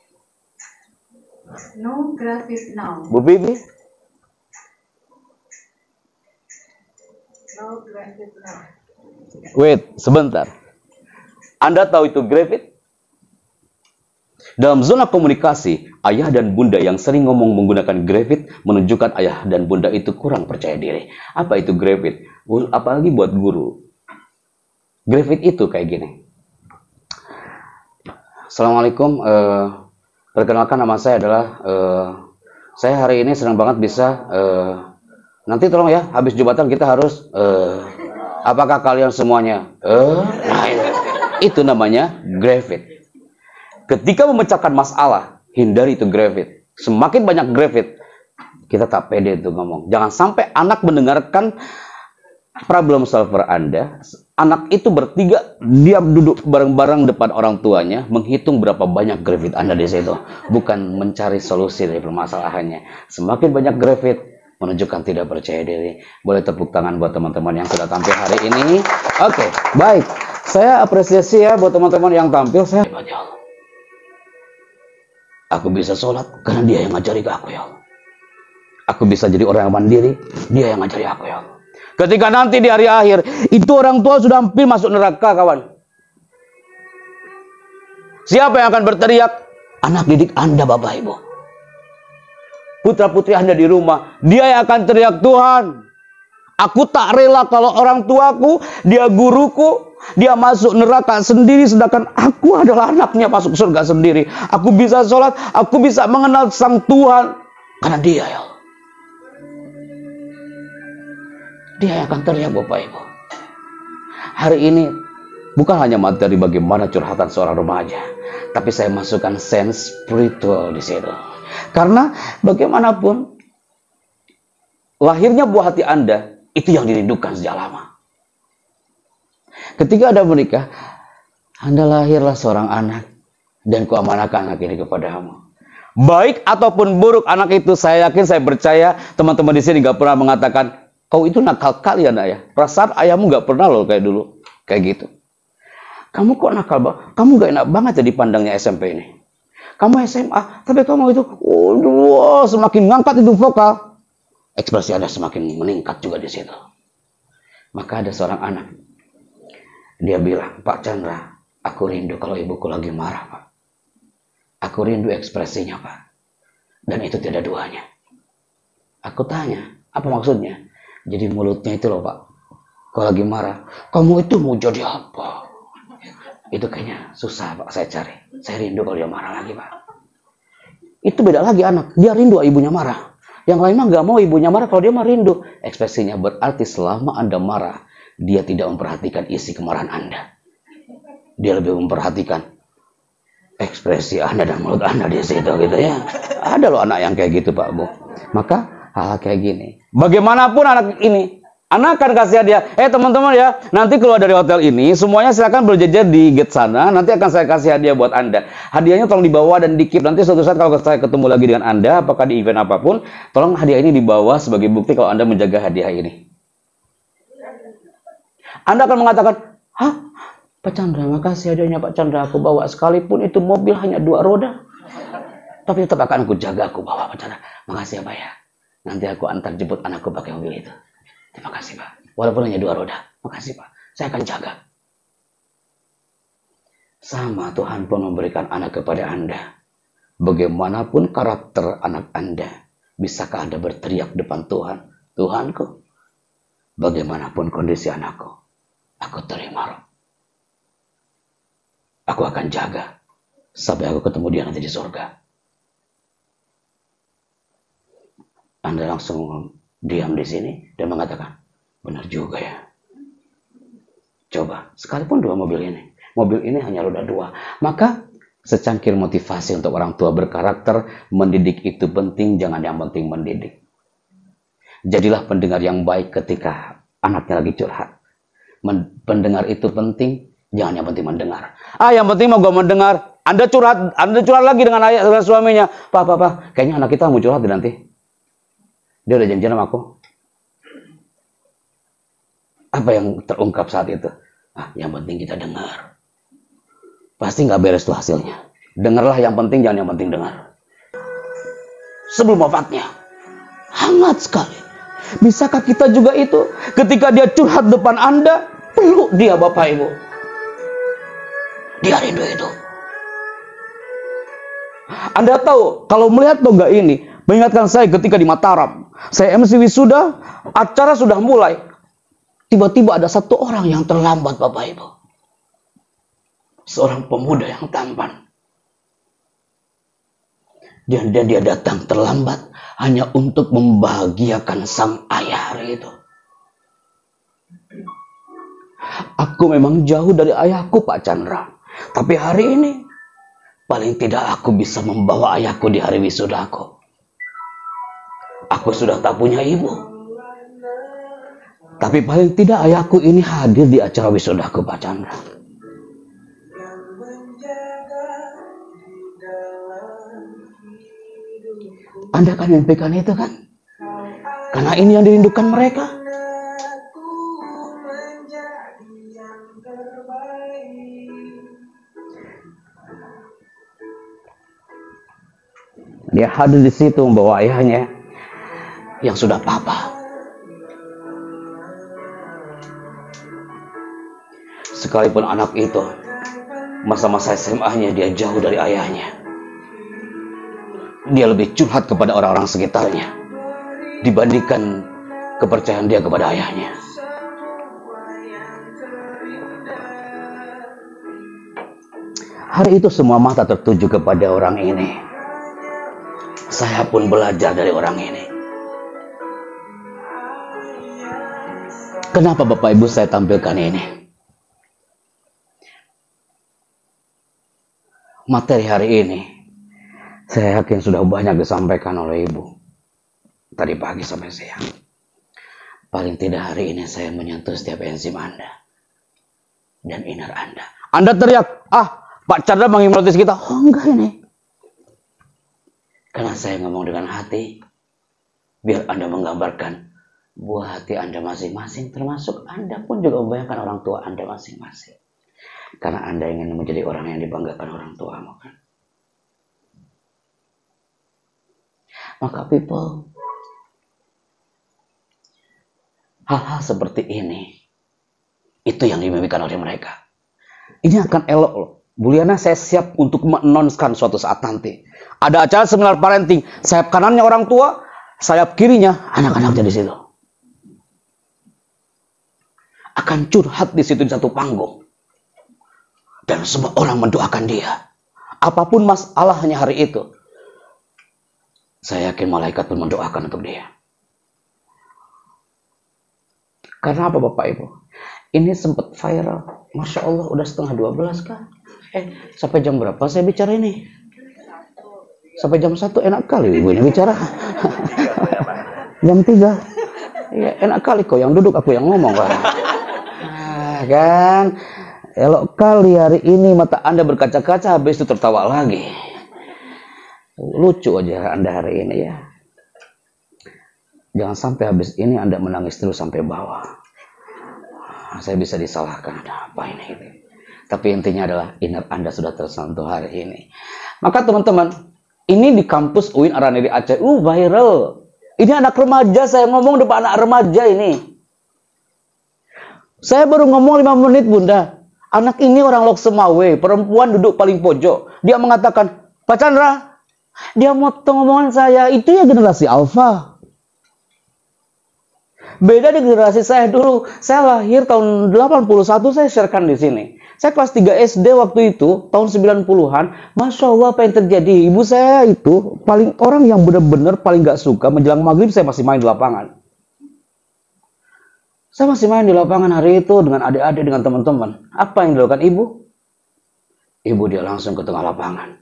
No graphic now. Bu Bibi. No graphic now. Wait, sebentar. Anda tahu itu graphic? Dalam zona komunikasi, ayah dan bunda yang sering ngomong menggunakan grafit menunjukkan ayah dan bunda itu kurang percaya diri. Apa itu grafit? Apalagi buat guru. Grafit itu kayak gini. Assalamualaikum. Uh, perkenalkan nama saya adalah uh, saya hari ini senang banget bisa uh, nanti tolong ya habis jumatan kita harus uh, apakah kalian semuanya uh, nah, itu namanya grafit. Ketika memecahkan masalah, Hindari itu grafit. Semakin banyak grafit, kita tak pede itu ngomong. Jangan sampai anak mendengarkan problem solver Anda. Anak itu bertiga, dia duduk bareng-bareng depan orang tuanya, menghitung berapa banyak grafit Anda di situ. Bukan mencari solusi dari permasalahannya. Semakin banyak grafit, menunjukkan tidak percaya diri. Boleh tepuk tangan buat teman-teman yang sudah tampil hari ini. Oke, baik. Saya apresiasi ya buat teman-teman yang tampil. Saya Aku bisa sholat karena dia yang ngajari ke aku, ya Allah. Aku bisa jadi orang yang mandiri, dia yang ngajari aku, ya Allah. Ketika nanti di hari akhir, itu orang tua sudah hampir masuk neraka, kawan. Siapa yang akan berteriak? Anak didik Anda, Bapak Ibu. Putra-putri Anda di rumah, dia yang akan teriak, Tuhan, aku tak rela kalau orang tuaku, dia guruku, dia masuk neraka sendiri, sedangkan aku adalah anaknya masuk surga sendiri. Aku bisa sholat, aku bisa mengenal sang Tuhan, karena dia, ya Allah. Dia yang akan teriak, Bapak Ibu. Hari ini bukan hanya materi bagaimana curhatan seorang remaja, tapi saya masukkan sense spiritual di situ. Karena bagaimanapun lahirnya buah hati Anda itu yang dirindukan sejak lama. Ketika Anda menikah, Anda lahirlah seorang anak dan kuamanahkan anak ini kepadamu. Baik ataupun buruk anak itu, saya yakin, saya percaya teman-teman di sini gak pernah mengatakan kau itu nakal kali ya, nak ya. Perasaan ayahmu gak pernah loh kayak dulu, kayak gitu. Kamu kok nakal banget? Kamu gak enak banget jadi pandangnya S M P ini. Kamu S M A, tapi kamu itu, waduh, semakin ngangkat itu vokal. Ekspresi Anda semakin meningkat juga di situ. Maka ada seorang anak, dia bilang, Pak Chandra, aku rindu kalau ibuku lagi marah, Pak. Aku rindu ekspresinya, Pak. Dan itu tidak duanya. Aku tanya, apa maksudnya? Jadi mulutnya itu loh, Pak. Kalau lagi marah, kamu itu mau jadi apa? Itu kayaknya susah, Pak, saya cari. Saya rindu kalau dia marah lagi, Pak. Itu beda lagi anak. Dia rindu ibunya marah. Yang lain mah gak mau ibunya marah, kalau dia mah rindu. Ekspresinya berarti selama Anda marah, dia tidak memperhatikan isi kemarahan Anda. Dia lebih memperhatikan ekspresi Anda dan mulut Anda di situ, gitu ya. Ada loh anak yang kayak gitu, Pak Bu. Maka hal kayak gini. Bagaimanapun anak ini, anak akan kasih hadiah. Eh teman-teman ya, nanti keluar dari hotel ini, semuanya silakan berjejer di gate sana. Nanti akan saya kasih hadiah buat Anda. Hadiahnya tolong dibawa dan dikip. Nanti suatu saat kalau saya ketemu lagi dengan Anda, apakah di event apapun, tolong hadiah ini dibawa sebagai bukti kalau Anda menjaga hadiah ini. Anda akan mengatakan, hah? Pak Chandra, makasih hadiahnya Pak Chandra. Aku bawa sekalipun itu mobil hanya dua roda. Tapi tetap akan aku jaga, aku bawa Pak Chandra. Makasih ya Pak ya. Nanti aku antar jemput anakku pakai mobil itu. Terima kasih Pak. Walaupun hanya dua roda. Makasih Pak. Saya akan jaga. Sama Tuhan pun memberikan anak kepada Anda. Bagaimanapun karakter anak Anda, bisakah Anda berteriak depan Tuhan? Tuhanku, bagaimanapun kondisi anakku, aku terima roh. Aku akan jaga sampai aku ketemu dia nanti di surga. Anda langsung diam di sini dan mengatakan, benar juga ya. Coba, sekalipun dua mobil ini. Mobil ini hanya roda dua. Maka secangkir motivasi untuk orang tua berkarakter, mendidik itu penting, jangan yang penting mendidik. Jadilah pendengar yang baik ketika anaknya lagi curhat. Pendengar itu penting, jangan yang penting mendengar. Ah, yang penting mau gue mendengar. Anda curhat, Anda curhat lagi dengan ayah, dengan suaminya. Pak, pak, pak, kayaknya anak kita mau curhat nanti. Dia udah janjian sama aku. Apa yang terungkap saat itu? Ah, yang penting kita dengar. Pasti nggak beres tuh hasilnya. Dengarlah yang penting, jangan yang penting dengar. Sebelum wafatnya, hangat sekali. Bisakah kita juga itu, ketika dia curhat depan Anda, peluk dia Bapak Ibu. Dia rindu itu. Anda tahu, kalau melihat toga ini, mengingatkan saya ketika di Mataram. Saya M C wisuda, acara sudah mulai. Tiba-tiba ada satu orang yang terlambat, Bapak Ibu. Seorang pemuda yang tampan. Dan, dan dia datang terlambat hanya untuk membahagiakan sang ayah hari itu. Aku memang jauh dari ayahku, Pak Chandra. Tapi hari ini, paling tidak aku bisa membawa ayahku di hari wisudaku. Aku sudah tak punya ibu, tapi paling tidak ayahku ini hadir di acara wisudaku, Pak Chandra. Anda kan mimpikan itu kan? Karena ini yang dirindukan mereka. Dia hadir di situ membawa ayahnya yang sudah papa. Sekalipun anak itu masa-masa S M A-nya dia jauh dari ayahnya, dia lebih curhat kepada orang-orang sekitarnya dibandingkan kepercayaan dia kepada ayahnya. Hari itu semua mata tertuju kepada orang ini. Saya pun belajar dari orang ini. Kenapa Bapak Ibu saya tampilkan ini? Materi hari ini saya yakin sudah banyak disampaikan oleh Ibu tadi pagi sampai siang. Paling tidak hari ini saya menyentuh setiap enzim Anda dan inner Anda. Anda teriak, ah Pak Chandra menghipnotis kita. Oh enggak ini. Karena saya ngomong dengan hati, biar Anda menggambarkan buah hati Anda masing-masing, termasuk Anda pun juga membayangkan orang tua Anda masing-masing. Karena Anda ingin menjadi orang yang dibanggakan orang tuamu kan. Maka people, hal-hal seperti ini, itu yang dimimpikan oleh mereka. Ini akan elok loh. Bu Liana, saya siap untuk menonkan suatu saat nanti. Ada acara seminar parenting, sayap kanannya orang tua, sayap kirinya anak-anaknya di situ. Akan curhat di situ di satu panggung. Dan semua orang mendoakan dia. Apapun masalahnya hari itu, saya yakin malaikat pun mendoakan untuk dia. Karena apa Bapak Ibu? Ini sempat viral. Masya Allah, udah setengah dua belas kan? Eh, sampai jam berapa saya bicara ini? Sampai jam satu enak kali Ibu ini bicara. Jam tiga. Ya, enak kali kok yang duduk, aku yang ngomong kan. Nah, kan? Elok kali hari ini mata Anda berkaca-kaca, habis itu tertawa lagi. Lucu aja Anda hari ini ya. Jangan sampai habis ini Anda menangis terus sampai bawah. Saya bisa disalahkan, ada apa ini? Tapi intinya adalah inner Anda sudah tersentuh hari ini. Maka teman-teman, ini di kampus U I N Araniri Aceh, uh viral. Ini anak remaja, saya ngomong depan anak remaja ini. Saya baru ngomong lima menit Bunda. Anak ini orang Lok Semawe, perempuan duduk paling pojok. Dia mengatakan, Pak Chandra, dia motong omongan saya, itu ya generasi alfa. Beda di generasi saya dulu. Saya lahir tahun delapan puluh satu, saya sharekan di sini. Saya kelas tiga S D waktu itu, tahun sembilan puluhan. Masya Allah, apa yang terjadi? Ibu saya itu paling orang yang benar-benar paling gak suka menjelang maghrib saya masih main di lapangan. Saya masih main di lapangan hari itu dengan adik-adik, dengan teman-teman. Apa yang dilakukan ibu? Ibu dia langsung ke tengah lapangan.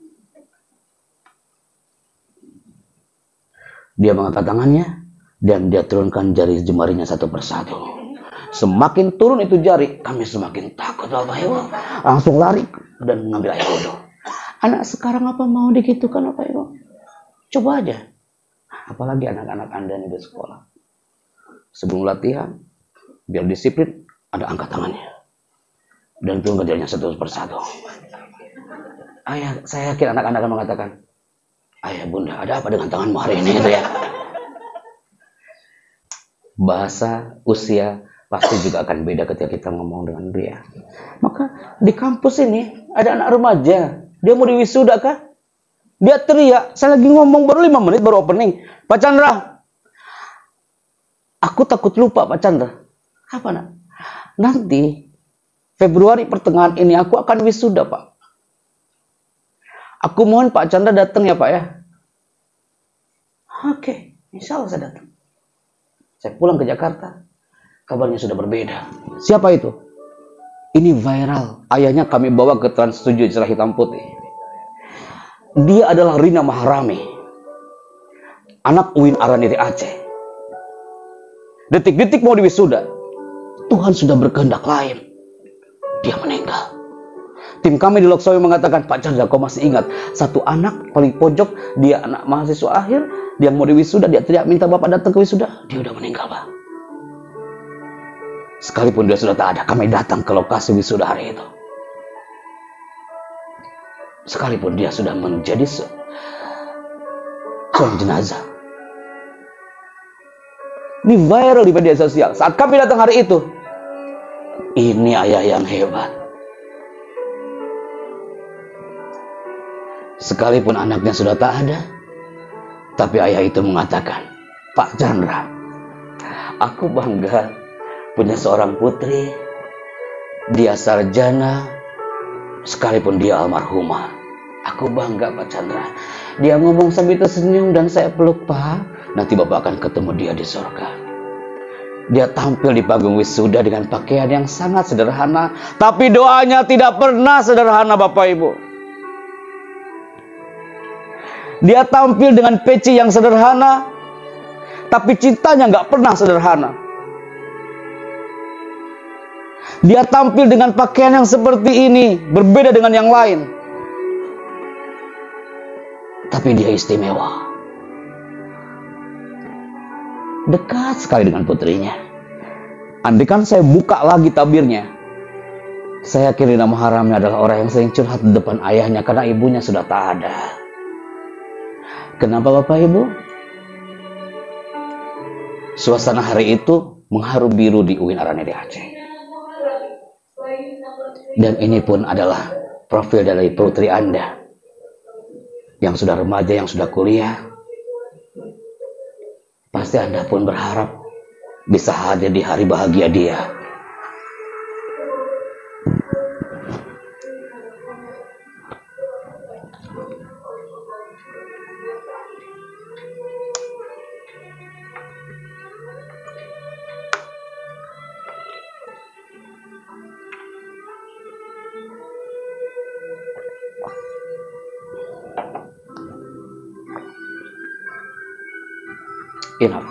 Dia mengangkat tangannya dan dia turunkan jari jemarinya satu persatu. Semakin turun itu jari, kami semakin takut Bapak Ibu. Langsung lari dan mengambil air wudhu. Anak sekarang apa mau digitukan Bapak Ibu? Coba aja. Apalagi anak-anak Anda nih di sekolah. Sebelum latihan, biar disiplin, ada angkat tangannya. Dan turun ke jarinya satu persatu. Ayah, saya yakin anak-anak akan mengatakan, Ayah Bunda, ada apa dengan tanganmu hari ini? Gitu ya. Bahasa, usia, pasti juga akan beda ketika kita ngomong dengan dia. Maka di kampus ini ada anak remaja, dia mau diwisuda kah? Dia teriak, saya lagi ngomong baru lima menit baru opening. Pak Chandra, aku takut lupa Pak Chandra. Apa nak? Nanti Februari pertengahan ini aku akan wisuda Pak. Aku mohon Pak Chandra datang ya Pak ya. Oke, insya Allah saya datang. Saya pulang ke Jakarta, kabarnya sudah berbeda. Siapa itu? Ini viral. Ayahnya kami bawa ke Trans tujuh Cerah Hitam Putih. Dia adalah Rina Maharami, anak Uin Araniri Aceh. Detik-detik mau diwisuda, Tuhan sudah berkehendak lain. Dia meninggal. Tim kami di Loksawi mengatakan, Pak Chandra, kau masih ingat satu anak paling pojok, dia anak mahasiswa akhir, dia mau diwisuda, dia tidak minta bapak datang ke wisuda, dia udah meninggal, Pak. Sekalipun dia sudah tak ada, kami datang ke lokasi wisuda hari itu. Sekalipun dia sudah menjadi se seorang jenazah. Ini viral di media sosial. Saat kami datang hari itu, ini ayah yang hebat. Sekalipun anaknya sudah tak ada, tapi ayah itu mengatakan, Pak Chandra, aku bangga punya seorang putri. Dia sarjana, sekalipun dia almarhumah. Aku bangga, Pak Chandra. Dia ngomong sambil tersenyum dan saya peluk, Pak. Nanti Bapak akan ketemu dia di surga. Dia tampil di panggung wisuda dengan pakaian yang sangat sederhana, tapi doanya tidak pernah sederhana, Bapak Ibu. Dia tampil dengan peci yang sederhana, tapi cintanya nggak pernah sederhana. Dia tampil dengan pakaian yang seperti ini, berbeda dengan yang lain, tapi dia istimewa. Dekat sekali dengan putrinya. Andaikan saya buka lagi tabirnya, saya yakin Rina Maharami adalah orang yang sering curhat di depan ayahnya karena ibunya sudah tak ada. Kenapa Bapak Ibu? Suasana hari itu mengharu biru di U I N Araniri Aceh. Dan ini pun adalah profil dari putri Anda yang sudah remaja, yang sudah kuliah. Pasti Anda pun berharap bisa hadir di hari bahagia dia. Enough.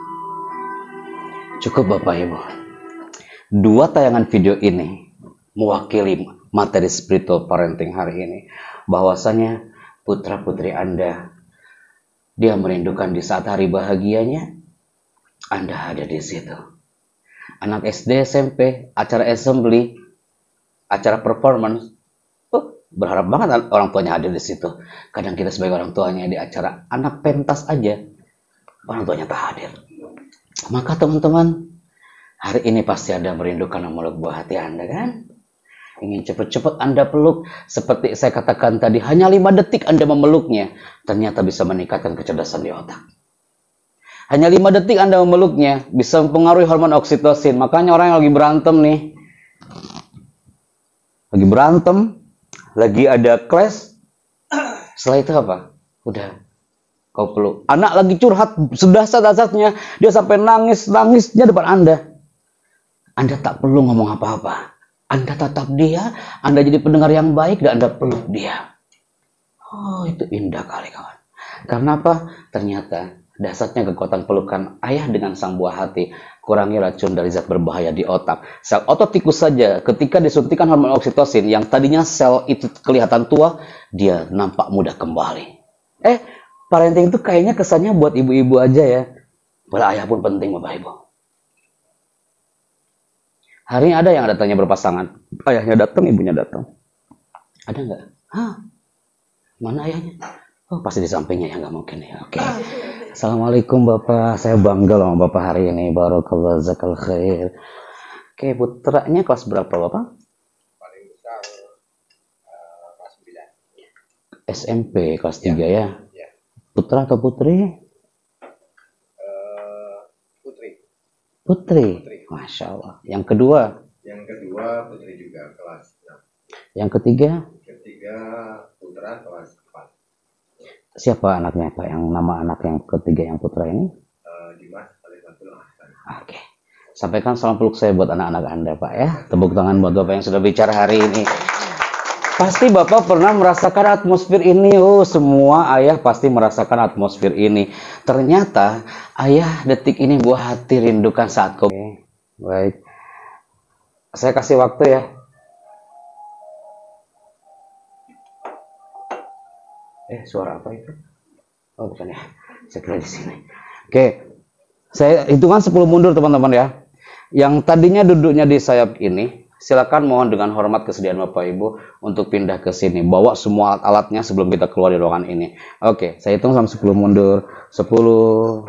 Cukup Bapak Ibu. Dua tayangan video ini mewakili materi spiritual parenting hari ini. Bahwasanya putra putri Anda, dia merindukan di saat hari bahagianya, Anda ada di situ. Anak S D, S M P, acara assembly, acara performance, oh, berharap banget orang tuanya hadir di situ. Kadang kita sebagai orang tuanya di acara anak pentas aja, orang tuanya tak hadir. Maka teman-teman, hari ini pasti Anda merindukan memeluk buah hati Anda, kan? Ingin cepat-cepat Anda peluk. Seperti saya katakan tadi, hanya lima detik Anda memeluknya, ternyata bisa meningkatkan kecerdasan di otak. Hanya lima detik Anda memeluknya, bisa mempengaruhi hormon oksitosin. Makanya orang yang lagi berantem nih, lagi berantem, lagi ada clash, setelah itu apa? Udah, kau peluk. Anak lagi curhat sedasar-dasarnya, dia sampai nangis-nangisnya depan Anda. Anda tak perlu ngomong apa-apa. Anda tatap dia, Anda jadi pendengar yang baik, dan Anda peluk dia. Oh, itu indah kali kawan. Karena apa? Ternyata dasarnya kekuatan pelukan ayah dengan sang buah hati, kurangi racun dari zat berbahaya di otak. Sel otot tikus saja ketika disuntikan hormon oksitosin, yang tadinya sel itu kelihatan tua, dia nampak mudah kembali. Eh, parenting itu kayaknya kesannya buat ibu-ibu aja ya. Padahal ayah pun penting Bapak Ibu. Hari ini ada yang datangnya berpasangan. Ayahnya datang, ibunya datang. Ada nggak? Hah? Mana ayahnya? Oh, pasti di sampingnya ya, nggak mungkin ya. Oke. Okay. Assalamualaikum Bapak. Saya bangga loh sama Bapak hari ini. Barakallah zakal khair. Oke, okay, putranya kelas berapa Bapak? Paling besar uh, kelas sembilan. S M P kelas tiga ya? Ya. Putra atau putri? Uh, putri. Putri. Putri. Masya Allah. Yang kedua? Yang kedua putri juga kelas enam. Yang ketiga? Ketiga putra kelas empat. Siapa anaknya Pak? Yang nama anak yang ketiga yang putra ini? Uh, Dimas Alifatul Ahsan. Oke. Sampaikan salam peluk saya buat anak-anak Anda Pak ya. Tepuk tangan buat Bapak yang sudah bicara hari ini. Pasti Bapak pernah merasakan atmosfer ini. Oh, semua ayah pasti merasakan atmosfer ini. Ternyata ayah detik ini buah hati rindukan saat kau. Baik. Saya kasih waktu ya. Eh, suara apa itu? Oh, bukan ya. Saya kira di sini. Oke. Saya hitungan sepuluh mundur teman-teman ya. Yang tadinya duduknya di sayap ini, silakan mohon dengan hormat kesediaan Bapak Ibu untuk pindah ke sini. Bawa semua alat-alatnya sebelum kita keluar di ruangan ini. Oke, saya hitung sampai sepuluh mundur. sepuluh.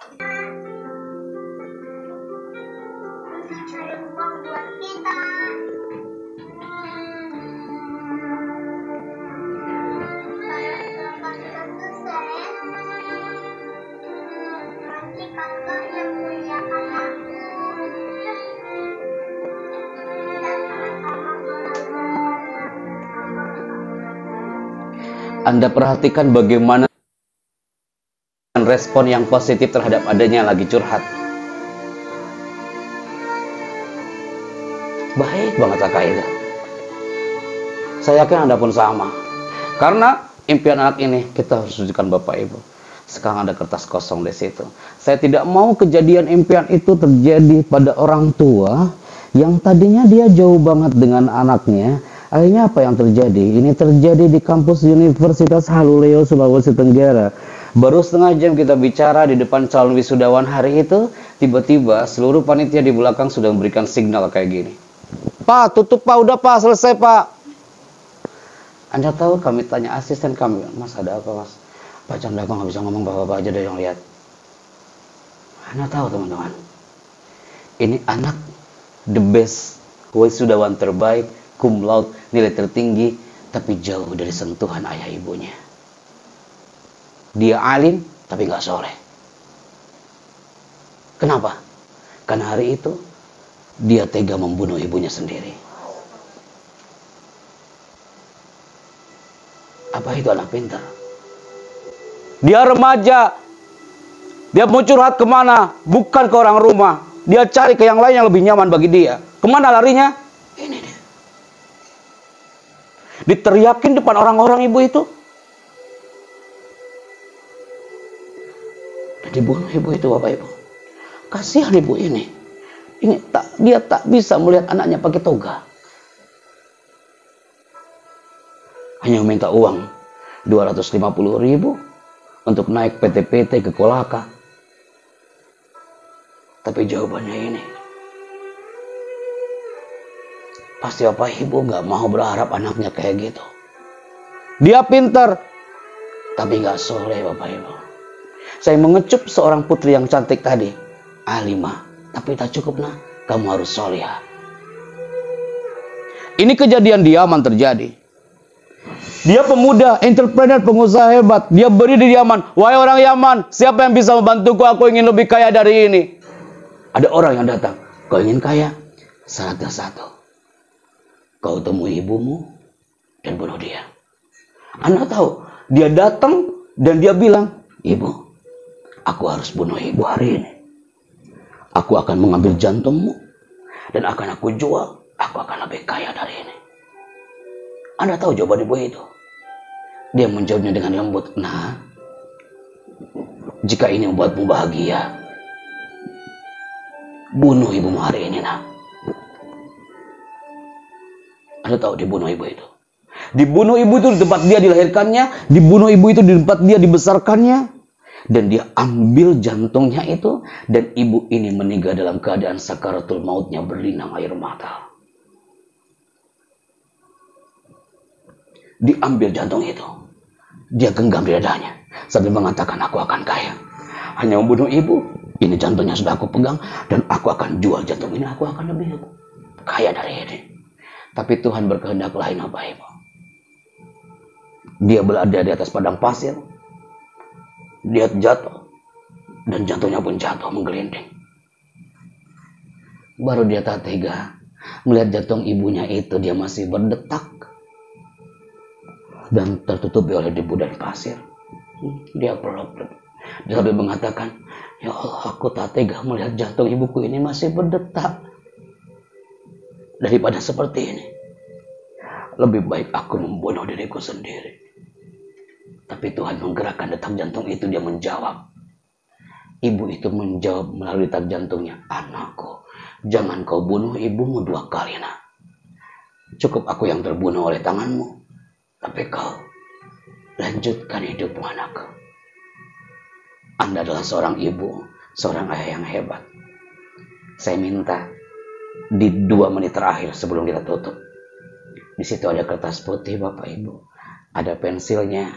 Anda perhatikan bagaimana respon yang positif terhadap adanya lagi curhat. Baik banget kakak itu. Saya yakin Anda pun sama. Karena impian anak ini kita harus tunjukkan Bapak Ibu. Sekarang ada kertas kosong di situ. Saya tidak mau kejadian impian itu terjadi pada orang tua yang tadinya dia jauh banget dengan anaknya. Akhirnya apa yang terjadi? Ini terjadi di kampus Universitas Haluleo, Sulawesi Tenggara. Baru setengah jam kita bicara di depan calon wisudawan hari itu, tiba-tiba seluruh panitia di belakang sudah memberikan signal kayak gini. Pak, tutup Pak, udah Pak, selesai Pak. Anda tahu kami tanya asisten kami, Mas ada apa Mas? Pak Chandra kok nggak bisa ngomong, bapak-bapak aja deh yang lihat. Anda tahu teman-teman, ini anak the best, wisudawan terbaik, cum laude, nilai tertinggi, tapi jauh dari sentuhan ayah ibunya. Dia alim, tapi nggak soleh. Kenapa? Karena hari itu, dia tega membunuh ibunya sendiri. Apa itu anak pintar? Dia remaja. Dia mau curhat kemana? Bukan ke orang rumah. Dia cari ke yang lain yang lebih nyaman bagi dia. Kemana larinya? Ini dia. Diteriakin depan orang-orang ibu itu. Dan dibunuh ibu itu, Bapak Ibu. Kasihan ibu ini. Ini tak, dia tak bisa melihat anaknya pakai toga. Hanya meminta uang dua ratus lima puluh ribu untuk naik P T P T ke Kolaka. Tapi jawabannya ini. Pasti Bapak Ibu gak mau berharap anaknya kayak gitu. Dia pintar, tapi gak soleh Bapak Ibu. Saya mengecup seorang putri yang cantik tadi. Alimah, tapi tak cukup nah. Kamu harus solehah. Ini kejadian Yaman terjadi. Dia pemuda, entrepreneur, pengusaha hebat. Dia beri di Yaman. Wahai orang Yaman, siapa yang bisa membantuku? Aku ingin lebih kaya dari ini. Ada orang yang datang. Kau ingin kaya? Syaratnya satu. Kau temui ibumu dan bunuh dia. Anda tahu, dia datang dan dia bilang, Ibu, aku harus bunuh ibu hari ini. Aku akan mengambil jantungmu dan akan aku jual. Aku akan lebih kaya dari ini. Anda tahu jawaban ibu itu? Dia menjawabnya dengan lembut. Nah, jika ini membuatmu bahagia, bunuh ibumu hari ini, nah. Anda tahu dibunuh ibu itu? Dibunuh ibu itu di tempat dia dilahirkannya, dibunuh ibu itu di tempat dia dibesarkannya, dan dia ambil jantungnya itu, dan ibu ini meninggal dalam keadaan sakaratul mautnya berlinang air mata. Diambil jantung itu, dia genggam di dadanya sambil mengatakan, aku akan kaya. Hanya membunuh ibu, ini jantungnya sudah aku pegang, dan aku akan jual jantung ini, aku akan lebih kaya dari ini. Tapi Tuhan berkehendak lain, Bapak Ibu. Dia berada di atas padang pasir. Dia jatuh. Dan jantungnya pun jatuh menggelinding. Baru dia tak tega melihat jantung ibunya itu, dia masih berdetak. Dan tertutupi oleh debu dan pasir. Dia peluk. Dia sambil mengatakan, ya Allah, aku tak tega melihat jantung ibuku ini masih berdetak. Daripada seperti ini, lebih baik aku membunuh diriku sendiri. Tapi Tuhan menggerakkan detak jantung itu, dia menjawab. Ibu itu menjawab melalui detak jantungnya, anakku, jangan kau bunuh ibumu dua kali nak. Cukup aku yang terbunuh oleh tanganmu, tapi kau lanjutkan hidupmu anakku. Anda adalah seorang ibu, seorang ayah yang hebat. Saya minta di dua menit terakhir sebelum kita tutup, di situ ada kertas putih Bapak Ibu, ada pensilnya.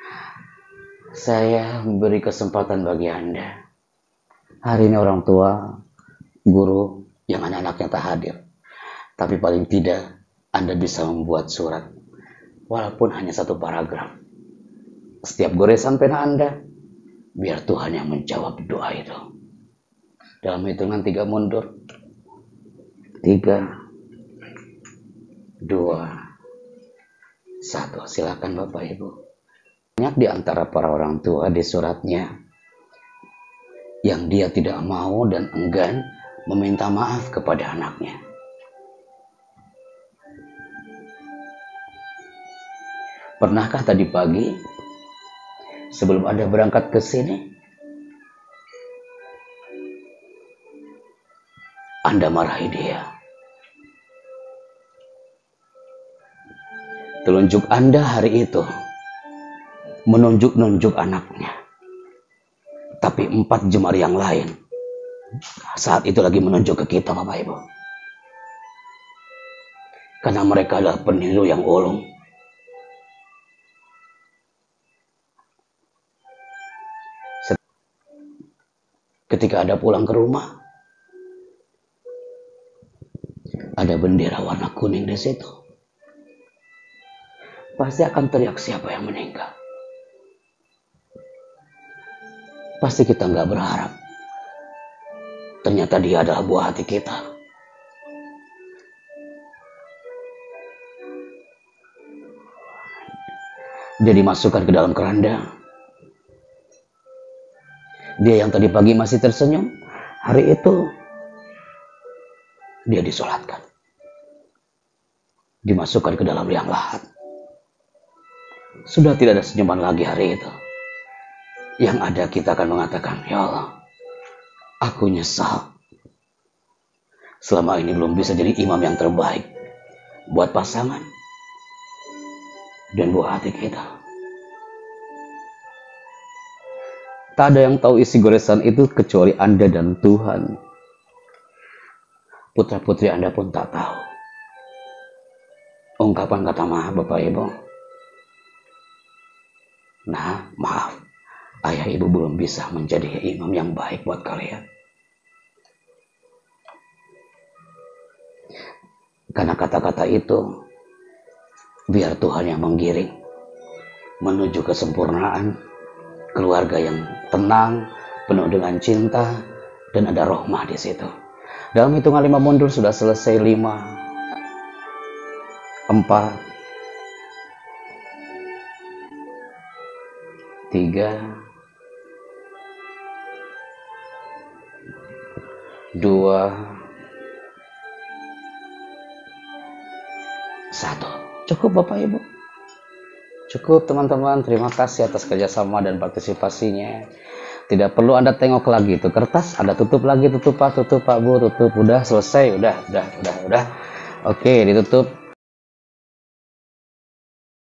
Saya beri kesempatan bagi Anda. Hari ini orang tua, guru yang anak-anaknya tak hadir, tapi paling tidak Anda bisa membuat surat, walaupun hanya satu paragraf. Setiap goresan pena Anda, biar Tuhan yang menjawab doa itu. Dalam hitungan tiga mundur. Tiga, dua, satu. Silakan Bapak Ibu. Banyak di antara para orang tua di suratnya yang dia tidak mau dan enggan meminta maaf kepada anaknya. Pernahkah tadi pagi sebelum Anda berangkat ke sini, Anda marahi dia? Telunjuk Anda hari itu menunjuk-nunjuk anaknya. Tapi empat jemari yang lain saat itu lagi menunjuk ke kita Bapak Ibu. Karena mereka adalah peniru yang ulung. Ketika Anda pulang ke rumah, ada bendera warna kuning di situ. Pasti akan teriak siapa yang meninggal. Pasti kita nggak berharap. Ternyata dia adalah buah hati kita. Dia dimasukkan ke dalam keranda. Dia yang tadi pagi masih tersenyum, hari itu dia disolatkan. Dimasukkan ke dalam liang lahat. Sudah tidak ada senyuman lagi hari itu. Yang ada kita akan mengatakan, ya Allah, aku nyesal. Selama ini belum bisa jadi imam yang terbaik buat pasangan dan buat hati kita. Tak ada yang tahu isi goresan itu kecuali Anda dan Tuhan. Putra-putri Anda pun tak tahu. Ungkapan kata maaf Bapak Ibu. Nah, maaf. Ayah ibu belum bisa menjadi imam yang baik buat kalian. Karena kata-kata itu, biar Tuhan yang menggiring menuju kesempurnaan keluarga yang tenang, penuh dengan cinta, dan ada rahmah di situ. Dalam hitungan lima mundur sudah selesai. Lima, empat, tiga, dua, satu. Cukup Bapak Ibu. Cukup teman-teman. Terima kasih atas kerjasama dan partisipasinya. Tidak perlu Anda tengok lagi itu kertas. Anda tutup lagi, tutup Pak, tutup Pak Bu, tutup. Udah selesai, udah, udah, udah, udah. Oke, ditutup.